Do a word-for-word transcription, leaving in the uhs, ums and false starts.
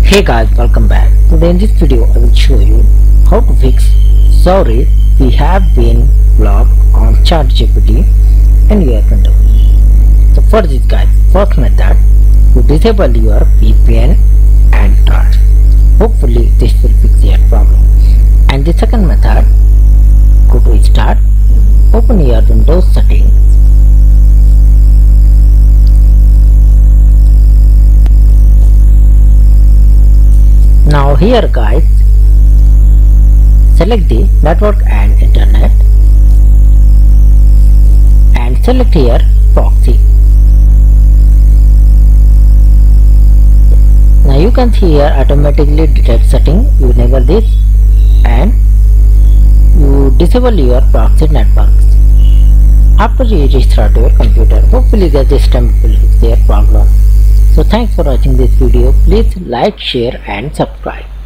Hey guys, welcome back. Today in this video I will show you how to fix sorry we have been blocked on ChatGPT and your printer. So for this guys, first method, to disable your V P N and start. Hopefully this will fix your problem. And the second method, go to start, open your Windows settings. Now here guys, select the network and internet and select here proxy. Now you can see here automatically detect setting. You enable this and you disable your proxy networks. After you restart your computer, hopefully that this time will fix their problem. So thanks for watching this video. Please like, share and subscribe.